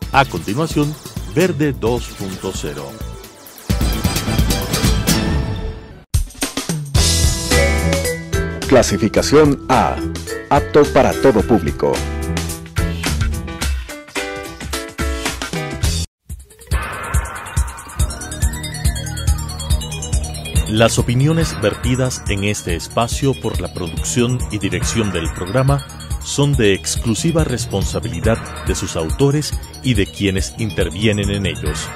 A continuación, Verde 2.0. Clasificación A. Apto para todo público. Las opiniones vertidas en este espacio por la producción y dirección del programa son de exclusiva responsabilidad de sus autores y de quienes intervienen en ellos.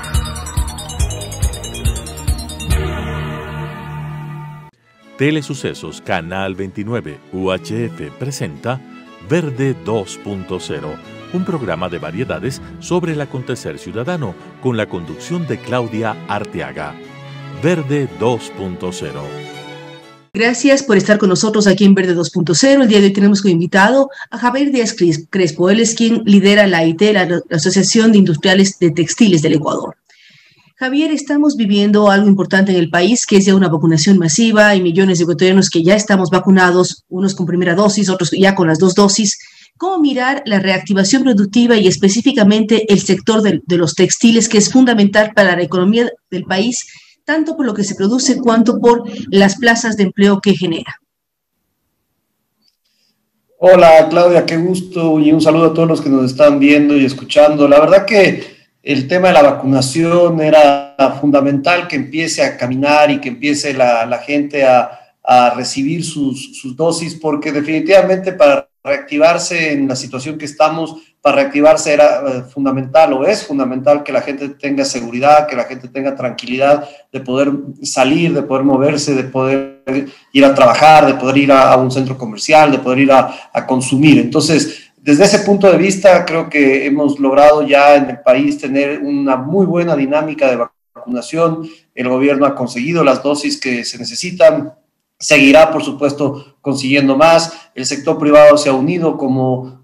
Telesucesos Canal 29 UHF presenta Verde 2.0, un programa de variedades sobre el acontecer ciudadano con la conducción de Claudia Arteaga. Verde 2.0. Gracias por estar con nosotros aquí en Verde 2.0. El día de hoy tenemos como invitado a Javier Díaz Crespo. Él es quien lidera la AIT, la Asociación de Industriales de Textiles del Ecuador. Javier, estamos viviendo algo importante en el país, que es ya una vacunación masiva. Hay millones de ecuatorianos que ya estamos vacunados, unos con primera dosis, otros ya con las 2 dosis. ¿Cómo mirar la reactivación productiva y específicamente el sector de los textiles, que es fundamental para la economía del país, tanto por lo que se produce cuanto por las plazas de empleo que genera? Hola Claudia, qué gusto y un saludo a todos los que nos están viendo y escuchando. La verdad que el tema de la vacunación era fundamental, que empiece a caminar y que empiece la gente a recibir sus dosis, porque definitivamente para reactivarse en la situación que estamos, para reactivarse era fundamental o es fundamental que la gente tenga seguridad, que la gente tenga tranquilidad de poder salir, de poder moverse, de poder ir a trabajar, de poder ir a un centro comercial, de poder ir a consumir. Entonces, desde ese punto de vista, creo que hemos logrado ya en el país tener una muy buena dinámica de vacunación. El gobierno ha conseguido las dosis que se necesitan. Seguirá, por supuesto, consiguiendo más. El sector privado se ha unido como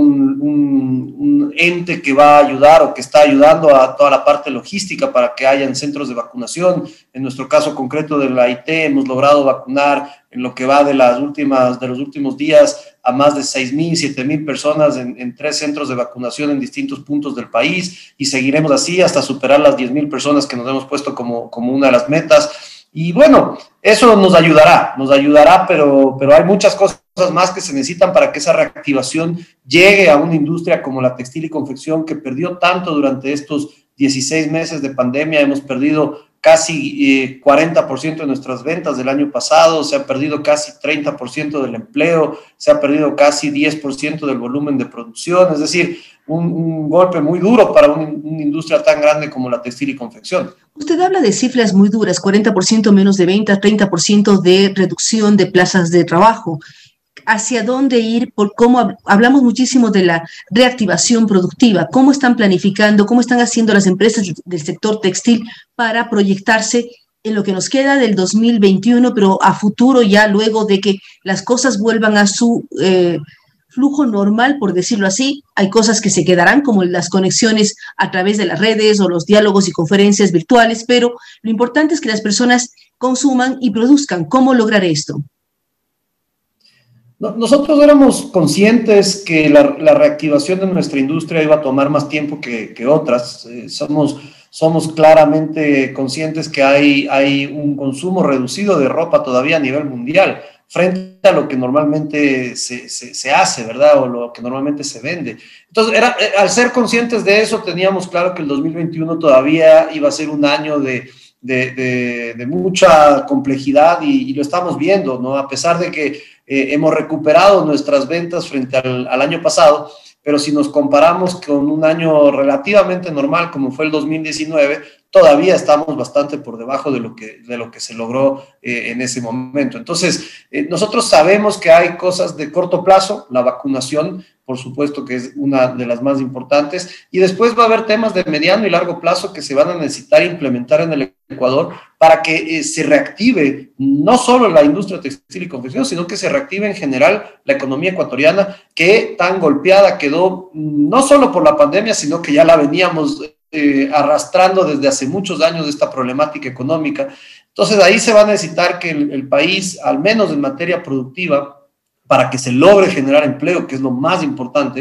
un ente que va a ayudar o que está ayudando a toda la parte logística para que hayan centros de vacunación. En nuestro caso concreto de la IT, hemos logrado vacunar en lo que va de los últimos días a más de 6,000, 7,000 personas en 3 centros de vacunación en distintos puntos del país, y seguiremos así hasta superar las 10,000 personas que nos hemos puesto como una de las metas. Y bueno, eso nos ayudará, pero hay muchas cosas más que se necesitan para que esa reactivación llegue a una industria como la textil y confección, que perdió tanto durante estos 16 meses de pandemia. Hemos perdido casi 40% de nuestras ventas del año pasado, se ha perdido casi 30% del empleo, se ha perdido casi 10% del volumen de producción, es decir, un golpe muy duro para una industria tan grande como la textil y confección. Usted habla de cifras muy duras, 40% menos de ventas, 30% de reducción de plazas de trabajo. ¿Hacia dónde ir? Por cómo hablamos muchísimo de la reactivación productiva. ¿Cómo están planificando? ¿Cómo están haciendo las empresas del sector textil para proyectarse en lo que nos queda del 2021, pero a futuro, ya luego de que las cosas vuelvan a su flujo normal, por decirlo así? Hay cosas que se quedarán, como las conexiones a través de las redes o los diálogos y conferencias virtuales, pero lo importante es que las personas consuman y produzcan. ¿Cómo lograr esto? Nosotros éramos conscientes que la reactivación de nuestra industria iba a tomar más tiempo que otras. Somos claramente conscientes que hay un consumo reducido de ropa todavía a nivel mundial, frente a lo que normalmente se hace, ¿verdad? O lo que normalmente se vende. Entonces, al ser conscientes de eso, teníamos claro que el 2021 todavía iba a ser un año de mucha complejidad, y lo estamos viendo, ¿no? A pesar de que hemos recuperado nuestras ventas frente al año pasado, pero si nos comparamos con un año relativamente normal como fue el 2019, todavía estamos bastante por debajo de lo que se logró en ese momento. Entonces, nosotros sabemos que hay cosas de corto plazo, la vacunación, por supuesto que es una de las más importantes, y después va a haber temas de mediano y largo plazo que se van a necesitar implementar en el Ecuador para que se reactive no solo la industria textil y confección, sino que se reactive en general la economía ecuatoriana, que tan golpeada quedó no solo por la pandemia, sino que ya la veníamos arrastrando desde hace muchos años, esta problemática económica. Entonces ahí se va a necesitar que el país, al menos en materia productiva, para que se logre generar empleo, que es lo más importante,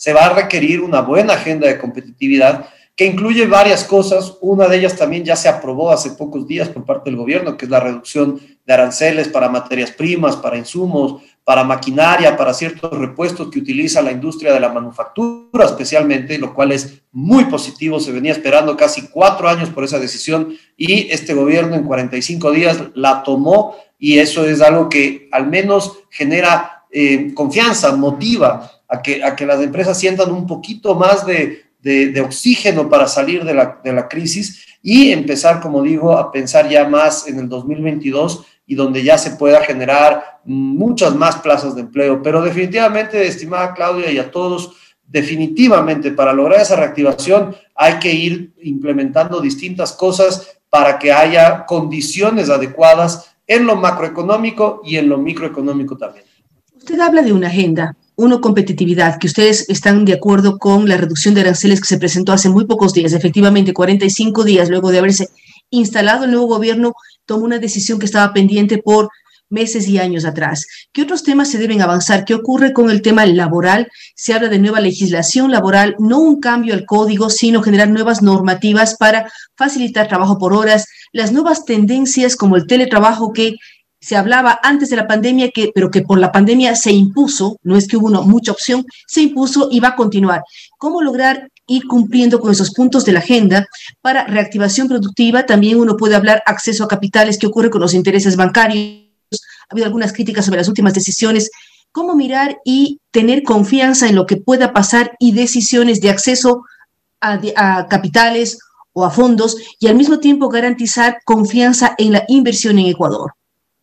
se va a requerir una buena agenda de competitividad que incluye varias cosas. Una de ellas también ya se aprobó hace pocos días por parte del gobierno, que es la reducción de aranceles para materias primas, para insumos, para maquinaria, para ciertos repuestos que utiliza la industria de la manufactura especialmente, lo cual es muy positivo. Se venía esperando casi 4 años por esa decisión y este gobierno en 45 días la tomó, y eso es algo que al menos genera confianza, motiva a que las empresas sientan un poquito más de oxígeno para salir de la crisis y empezar, como digo, a pensar ya más en el 2022 y donde ya se pueda generar muchas más plazas de empleo. Pero definitivamente, estimada Claudia, y a todos, definitivamente para lograr esa reactivación hay que ir implementando distintas cosas para que haya condiciones adecuadas en lo macroeconómico y en lo microeconómico también. Usted habla de una agenda, competitividad, que ustedes están de acuerdo con la reducción de aranceles que se presentó hace muy pocos días, efectivamente 45 días luego de haberse instalado el nuevo gobierno, tomó una decisión que estaba pendiente por meses y años atrás. ¿Qué otros temas se deben avanzar? ¿Qué ocurre con el tema laboral? Se habla de nueva legislación laboral, no un cambio al código, sino generar nuevas normativas para facilitar trabajo por horas, las nuevas tendencias como el teletrabajo que se hablaba antes de la pandemia, pero que por la pandemia se impuso, no es que hubo mucha opción, se impuso y va a continuar. ¿Cómo lograr ir cumpliendo con esos puntos de la agenda para reactivación productiva? También uno puede hablar acceso a capitales, qué ocurre con los intereses bancarios. Ha habido algunas críticas sobre las últimas decisiones. ¿Cómo mirar y tener confianza en lo que pueda pasar y decisiones de acceso a capitales o a fondos y al mismo tiempo garantizar confianza en la inversión en Ecuador?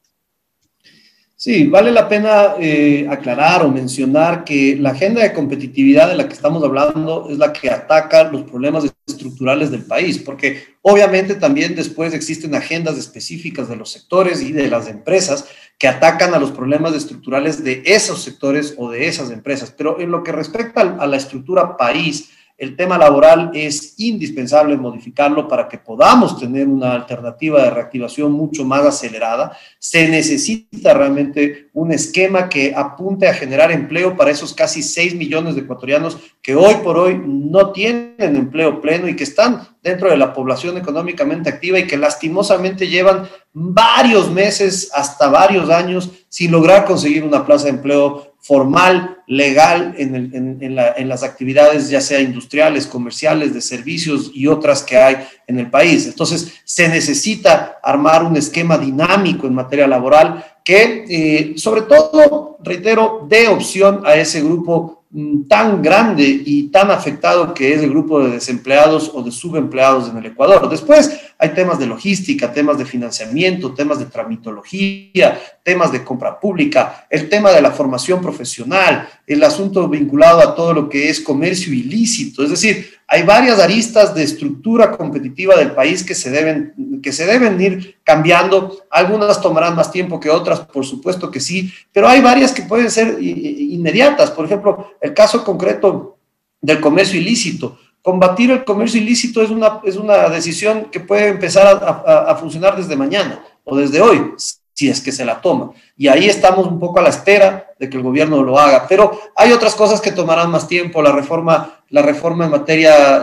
Sí, vale la pena aclarar o mencionar que la agenda de competitividad de la que estamos hablando es la que ataca los problemas estructurales del país, porque obviamente también después existen agendas específicas de los sectores y de las empresas que atacan a los problemas estructurales de esos sectores o de esas empresas. Pero en lo que respecta a la estructura país, el tema laboral es indispensable modificarlo para que podamos tener una alternativa de reactivación mucho más acelerada. Se necesita realmente un esquema que apunte a generar empleo para esos casi 6 millones de ecuatorianos que hoy por hoy no tienen empleo pleno y que están dentro de la población económicamente activa y que lastimosamente llevan varios meses hasta varios años sin lograr conseguir una plaza de empleo formal, legal, en las actividades ya sea industriales, comerciales, de servicios y otras que hay en el país. Entonces, se necesita armar un esquema dinámico en materia laboral que, sobre todo, reitero, dé opción a ese grupo tan grande y tan afectado que es el grupo de desempleados o de subempleados en el Ecuador. Después hay temas de logística, temas de financiamiento, temas de tramitología, temas de compra pública, el tema de la formación profesional, el asunto vinculado a todo lo que es comercio ilícito. Es decir, hay varias aristas de estructura competitiva del país que se deben ir cambiando. Algunas tomarán más tiempo que otras, por supuesto que sí, pero hay varias que pueden ser inmediatas. Por ejemplo, el caso concreto del comercio ilícito. Combatir el comercio ilícito es una decisión que puede empezar a funcionar desde mañana o desde hoy, si es que se la toma. Y ahí estamos un poco a la espera de que el gobierno lo haga. Pero hay otras cosas que tomarán más tiempo. La reforma en materia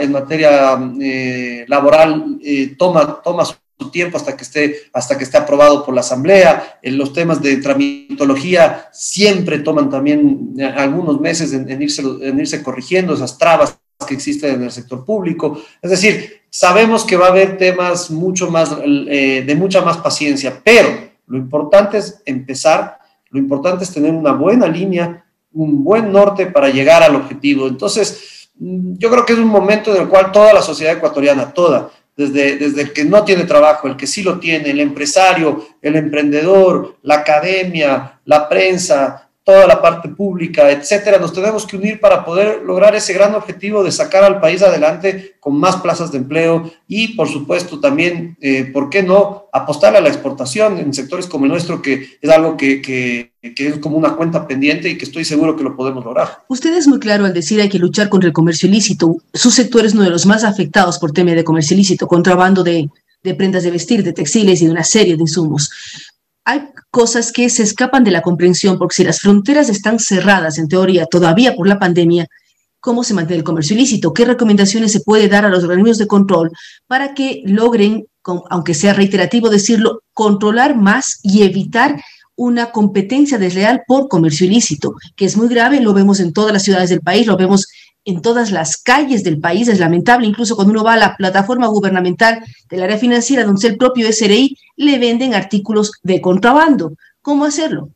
laboral toma su tiempo hasta que esté aprobado por la Asamblea. Los temas de tramitología siempre toman también algunos meses en irse corrigiendo esas trabas que existen en el sector público. Es decir, sabemos que va a haber temas de mucha más paciencia, pero lo importante es empezar, lo importante es tener una buena línea, un buen norte para llegar al objetivo. Entonces, yo creo que es un momento en el cual toda la sociedad ecuatoriana, desde el que no tiene trabajo, el que sí lo tiene, el empresario, el emprendedor, la academia, la prensa, toda la parte pública, etcétera, nos tenemos que unir para poder lograr ese gran objetivo de sacar al país adelante con más plazas de empleo y, por supuesto, también, ¿por qué no?, apostar a la exportación en sectores como el nuestro, que es algo que es como una cuenta pendiente y que estoy seguro que lo podemos lograr. Usted es muy claro al decir hay que luchar contra el comercio ilícito. Su sector es uno de los más afectados por tema de comercio ilícito, contrabando de prendas de vestir, de textiles y de una serie de insumos. Hay cosas que se escapan de la comprensión, porque si las fronteras están cerradas, en teoría, todavía por la pandemia, cómo se mantiene el comercio ilícito, qué recomendaciones se puede dar a los organismos de control para que logren, aunque sea reiterativo decirlo, controlar más y evitar una competencia desleal por comercio ilícito, que es muy grave, lo vemos en todas las ciudades del país, lo vemos en todas las calles del país, es lamentable, incluso cuando uno va a la plataforma gubernamental del área financiera, donde el propio SRI le venden artículos de contrabando. ¿Cómo hacerlo?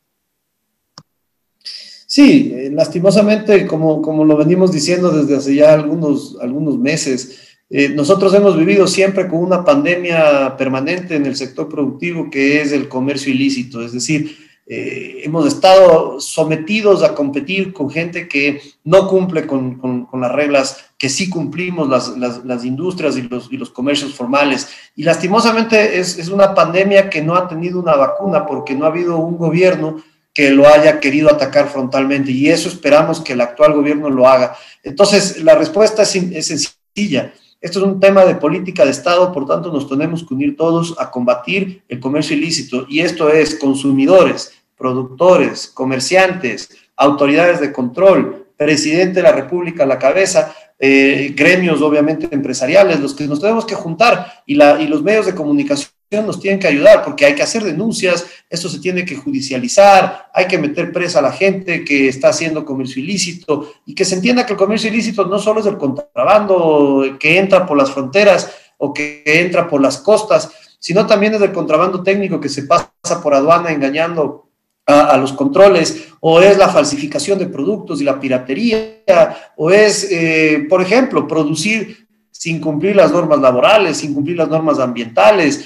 Sí, lastimosamente, como lo venimos diciendo desde hace ya algunos meses, nosotros hemos vivido siempre con una pandemia permanente en el sector productivo que es el comercio ilícito, es decir, hemos estado sometidos a competir con gente que no cumple con las reglas que sí cumplimos las industrias y los comercios formales. Y lastimosamente es una pandemia que no ha tenido una vacuna porque no ha habido un gobierno que lo haya querido atacar frontalmente, y eso esperamos que el actual gobierno lo haga. Entonces, la respuesta es sencilla. Esto es un tema de política de Estado, por tanto nos tenemos que unir todos a combatir el comercio ilícito, y esto es consumidores, productores, comerciantes, autoridades de control, presidente de la República a la cabeza, gremios obviamente empresariales, los que nos tenemos que juntar, y los medios de comunicación nos tienen que ayudar, porque hay que hacer denuncias, esto se tiene que judicializar, hay que meter presa a la gente que está haciendo comercio ilícito, y que se entienda que el comercio ilícito no solo es el contrabando que entra por las fronteras o que entra por las costas, sino también es el contrabando técnico que se pasa por aduana engañando a los controles, o es la falsificación de productos y la piratería, o es, por ejemplo, producir sin cumplir las normas laborales, sin cumplir las normas ambientales,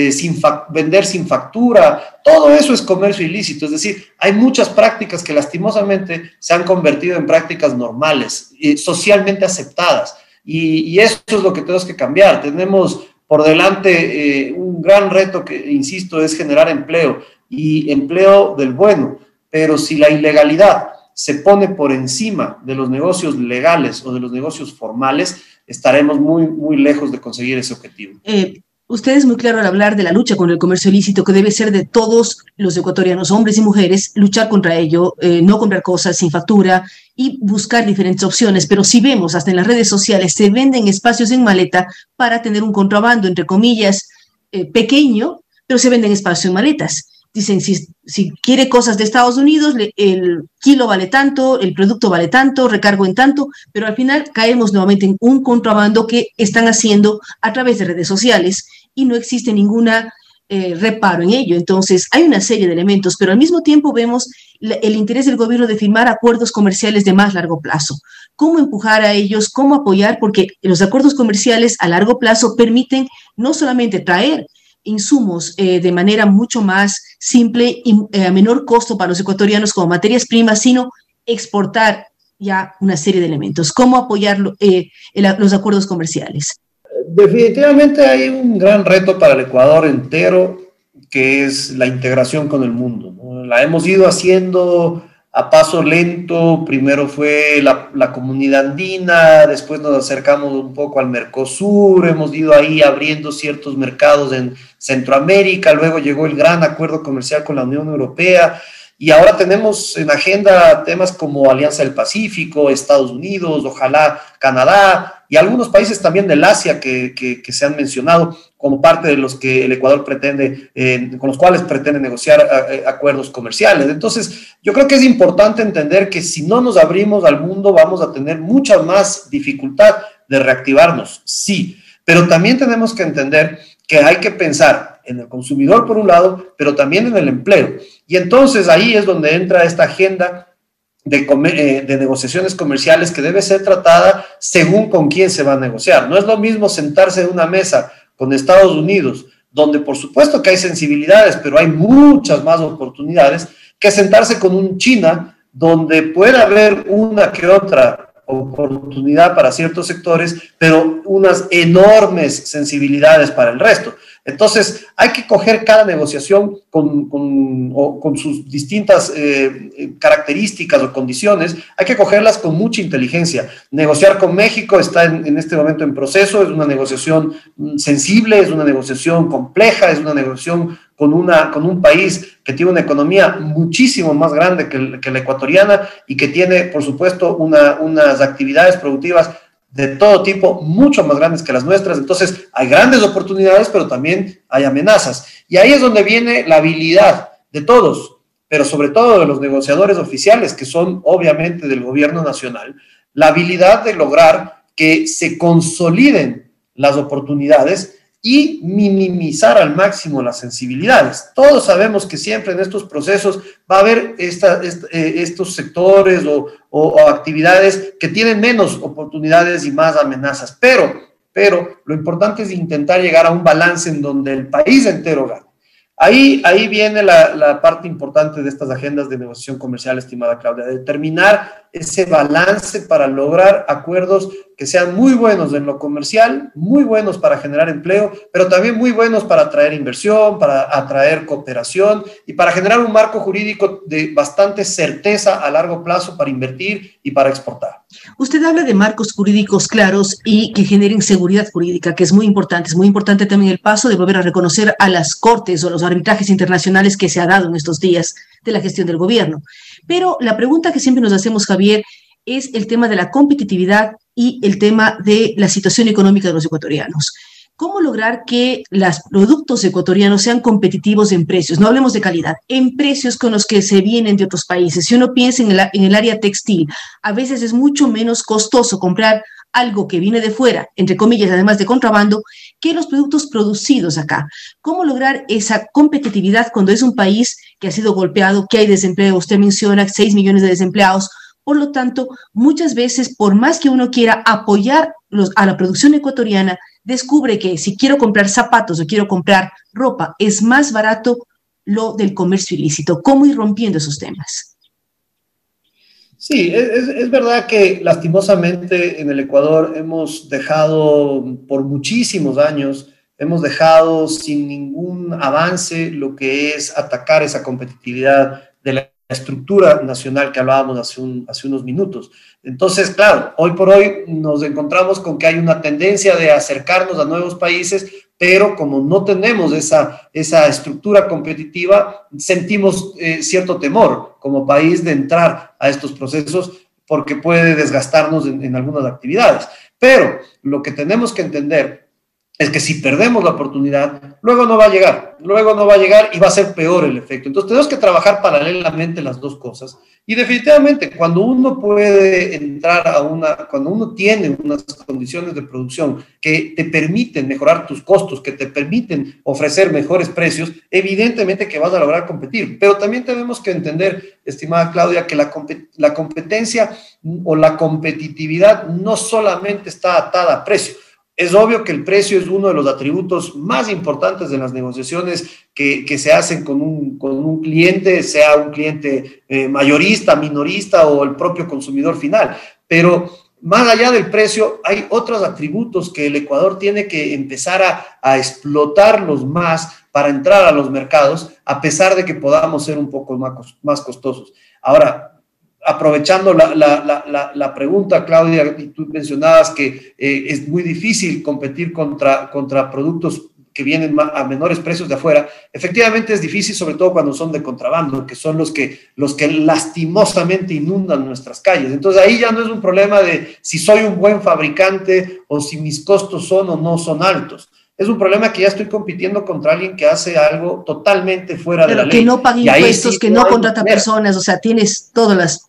vender sin factura. Todo eso es comercio ilícito. Es decir, hay muchas prácticas que lastimosamente se han convertido en prácticas normales, socialmente aceptadas, y eso es lo que tenemos que cambiar. Tenemos por delante un gran reto que, insisto, es generar empleo, y empleo del bueno, pero si la ilegalidad se pone por encima de los negocios legales o de los negocios formales, estaremos muy, muy lejos de conseguir ese objetivo. Usted es muy claro al hablar de la lucha contra el comercio ilícito, que debe ser de todos los ecuatorianos, hombres y mujeres, luchar contra ello, no comprar cosas sin factura y buscar diferentes opciones. Pero si vemos, hasta en las redes sociales, se venden espacios en maleta para tener un contrabando, entre comillas, pequeño, pero se venden espacios en maletas. Dicen, si quiere cosas de Estados Unidos, el kilo vale tanto, el producto vale tanto, recargo en tanto, pero al final caemos nuevamente en un contrabando que están haciendo a través de redes sociales y no existe ninguna reparo en ello. Entonces, hay una serie de elementos, pero al mismo tiempo vemos el interés del gobierno de firmar acuerdos comerciales de más largo plazo. ¿Cómo empujar a ellos? ¿Cómo apoyar? Porque los acuerdos comerciales a largo plazo permiten no solamente traer insumos de manera mucho más simple y a menor costo para los ecuatorianos como materias primas, sino exportar ya una serie de elementos. ¿Cómo apoyar los acuerdos comerciales? Definitivamente hay un gran reto para el Ecuador entero, que es la integración con el mundo, ¿no? La hemos ido haciendo a paso lento. Primero fue la comunidad andina, después nos acercamos un poco al Mercosur, hemos ido ahí abriendo ciertos mercados en Centroamérica, luego llegó el gran acuerdo comercial con la Unión Europea, y ahora tenemos en agenda temas como Alianza del Pacífico, Estados Unidos, ojalá Canadá, y algunos países también del Asia que se han mencionado como parte de los que el Ecuador pretende, con los cuales pretende negociar acuerdos comerciales. Entonces, yo creo que es importante entender que si no nos abrimos al mundo, vamos a tener mucha más dificultad de reactivarnos, sí, pero también tenemos que entender que hay que pensar en el consumidor por un lado, pero también en el empleo. Y entonces ahí es donde entra esta agenda de negociaciones comerciales que debe ser tratada según con quién se va a negociar. No es lo mismo sentarse en una mesa con Estados Unidos, donde por supuesto que hay sensibilidades, pero hay muchas más oportunidades, que sentarse con un China, donde puede haber una que otra oportunidad para ciertos sectores, pero unas enormes sensibilidades para el resto. Entonces, hay que coger cada negociación con sus distintas características o condiciones, hay que cogerlas con mucha inteligencia. Negociar con México está en este momento en proceso, es una negociación sensible, es una negociación compleja, es una negociación con un país que tiene una economía muchísimo más grande que la ecuatoriana y que tiene, por supuesto, unas actividades productivas de todo tipo, mucho más grandes que las nuestras. Entonces, hay grandes oportunidades, pero también hay amenazas. Y ahí es donde viene la habilidad de todos, pero sobre todo de los negociadores oficiales, que son obviamente del gobierno nacional, la habilidad de lograr que se consoliden las oportunidades y minimizar al máximo las sensibilidades. Todos sabemos que siempre en estos procesos va a haber estos sectores o actividades que tienen menos oportunidades y más amenazas, pero lo importante es intentar llegar a un balance en donde el país entero gane. Ahí viene la parte importante de estas agendas de negociación comercial, estimada Claudia, de determinar ese balance para lograr acuerdos que sean muy buenos en lo comercial, muy buenos para generar empleo, pero también muy buenos para atraer inversión, para atraer cooperación y para generar un marco jurídico de bastante certeza a largo plazo para invertir y para exportar. Usted habla de marcos jurídicos claros y que generen seguridad jurídica, que es muy importante. Es muy importante también el paso de volver a reconocer a las cortes o los arbitrajes internacionales que se ha dado en estos días de la gestión del gobierno. Pero la pregunta que siempre nos hacemos, Javier, es el tema de la competitividad y el tema de la situación económica de los ecuatorianos. ¿Cómo lograr que los productos ecuatorianos sean competitivos en precios? No hablemos de calidad, en precios con los que se vienen de otros países. Si uno piensa en el área textil, a veces es mucho menos costoso comprar algo que viene de fuera, entre comillas, además de contrabando, que los productos producidos acá. ¿Cómo lograr esa competitividad cuando es un país que ha sido golpeado, que hay desempleo? Usted menciona 6 millones de desempleados. Por lo tanto, muchas veces, por más que uno quiera apoyar a la producción ecuatoriana, descubre que si quiero comprar zapatos o quiero comprar ropa, es más barato lo del comercio ilícito. ¿Cómo ir rompiendo esos temas? Sí, es verdad que lastimosamente en el Ecuador hemos dejado por muchísimos años, hemos dejado sin ningún avance lo que es atacar esa competitividad de la estructura nacional que hablábamos hace unos minutos. Entonces, claro, hoy por hoy nos encontramos con que hay una tendencia de acercarnos a nuevos países, pero como no tenemos esa estructura competitiva, sentimos cierto temor como país de entrar a estos procesos porque puede desgastarnos en algunas actividades. Pero lo que tenemos que entender es que si perdemos la oportunidad, luego no va a llegar y va a ser peor el efecto. Entonces tenemos que trabajar paralelamente las dos cosas. Y definitivamente cuando uno puede entrar cuando uno tiene unas condiciones de producción que te permiten mejorar tus costos, que te permiten ofrecer mejores precios, evidentemente que vas a lograr competir. Pero también tenemos que entender, estimada Claudia, que la competencia o la competitividad no solamente está atada a precio. Es obvio que el precio es uno de los atributos más importantes de las negociaciones que se hacen con un cliente, sea un cliente mayorista, minorista o el propio consumidor final. Pero más allá del precio, hay otros atributos que el Ecuador tiene que empezar a explotarlos más para entrar a los mercados, a pesar de que podamos ser un poco más costosos. Ahora, aprovechando la pregunta, Claudia, y tú mencionabas que es muy difícil competir contra productos que vienen a menores precios de afuera. Efectivamente es difícil, sobre todo cuando son de contrabando, que son los que lastimosamente inundan nuestras calles. Entonces ahí ya no es un problema de si soy un buen fabricante o si mis costos son o no son altos. Es un problema que ya estoy compitiendo contra alguien que hace algo totalmente fuera de la ley. Pero que no paga impuestos, que no contrata personas, o sea, tienes todas las...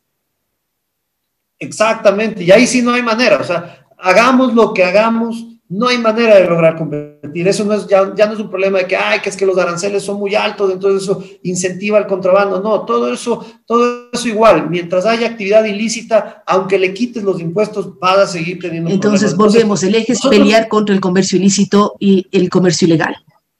Exactamente, y ahí sí no hay manera, o sea, hagamos lo que hagamos, no hay manera de lograr competir. Eso ya no es un problema de que es que los aranceles son muy altos, entonces eso incentiva el contrabando. No, todo eso igual, mientras haya actividad ilícita, aunque le quites los impuestos, vas a seguir teniendo problemas. Entonces volvemos, el eje es pelear contra el comercio ilícito y el comercio ilegal.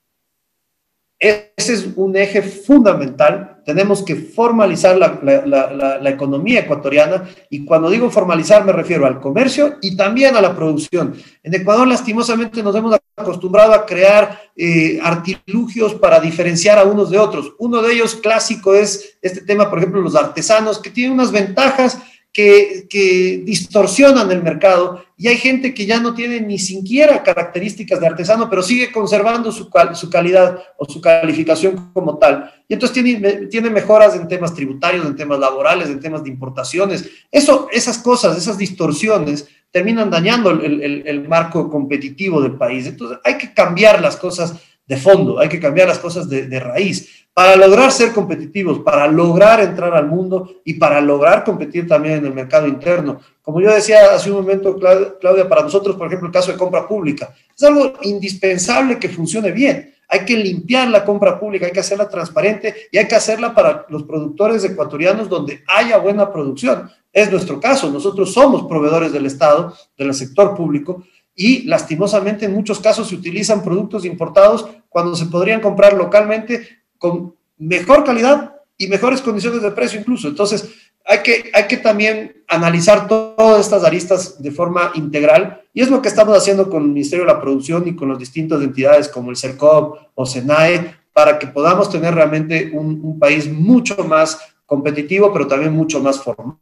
Ese es un eje fundamental. Tenemos que formalizar la economía ecuatoriana, y cuando digo formalizar me refiero al comercio y también a la producción. En Ecuador, lastimosamente, nos hemos acostumbrado a crear artilugios para diferenciar a unos de otros. Uno de ellos clásico es este tema, por ejemplo, los artesanos, que tienen unas ventajas que distorsionan el mercado, y hay gente que ya no tiene ni siquiera características de artesano, pero sigue conservando su calidad o su calificación como tal. Y entonces tiene mejoras en temas tributarios, en temas laborales, en temas de importaciones. Esas cosas, esas distorsiones terminan dañando el marco competitivo del país. Entonces hay que cambiar las cosas de fondo, hay que cambiar las cosas de raíz para lograr ser competitivos, para lograr entrar al mundo y para lograr competir también en el mercado interno. Como yo decía hace un momento, Claudia, para nosotros, por ejemplo, el caso de compra pública, es algo indispensable que funcione bien. Hay que limpiar la compra pública, hay que hacerla transparente y hay que hacerla para los productores ecuatorianos donde haya buena producción. Es nuestro caso, nosotros somos proveedores del Estado, del sector público, y lastimosamente en muchos casos se utilizan productos importados cuando se podrían comprar localmente con mejor calidad y mejores condiciones de precio incluso. Entonces, hay que también analizar todas estas aristas de forma integral, y es lo que estamos haciendo con el Ministerio de la Producción y con las distintas entidades como el CERCOP o SENAE, para que podamos tener realmente un país mucho más competitivo, pero también mucho más formal.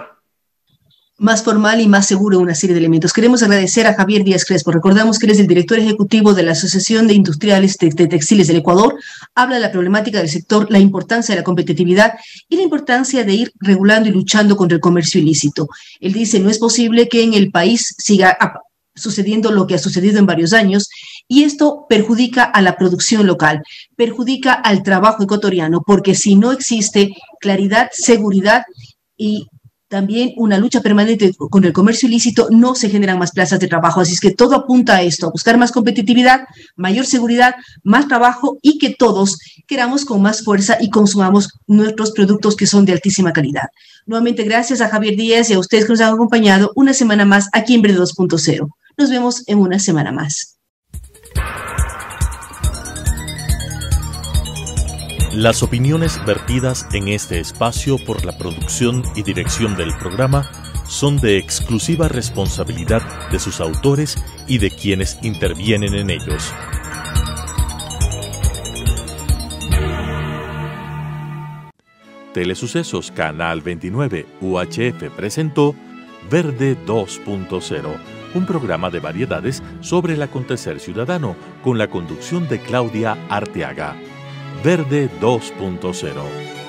Más formal y más seguro en una serie de elementos. Queremos agradecer a Javier Díaz Crespo. Recordamos que él es el director ejecutivo de la Asociación de Industriales de Textiles del Ecuador. Habla de la problemática del sector, la importancia de la competitividad y la importancia de ir regulando y luchando contra el comercio ilícito. Él dice, no es posible que en el país siga sucediendo lo que ha sucedido en varios años, y esto perjudica a la producción local, perjudica al trabajo ecuatoriano, porque si no existe claridad, seguridad y también una lucha permanente con el comercio ilícito, no se generan más plazas de trabajo. Así es que todo apunta a esto, a buscar más competitividad, mayor seguridad, más trabajo, y que todos queramos con más fuerza y consumamos nuestros productos que son de altísima calidad. Nuevamente, gracias a Javier Díaz y a ustedes que nos han acompañado una semana más aquí en Verde 2.0. Nos vemos en una semana más. Las opiniones vertidas en este espacio por la producción y dirección del programa son de exclusiva responsabilidad de sus autores y de quienes intervienen en ellos. Telesucesos Canal 29 UHF presentó Verde 2.0, un programa de variedades sobre el acontecer ciudadano con la conducción de Claudia Arteaga. Verde 2.0.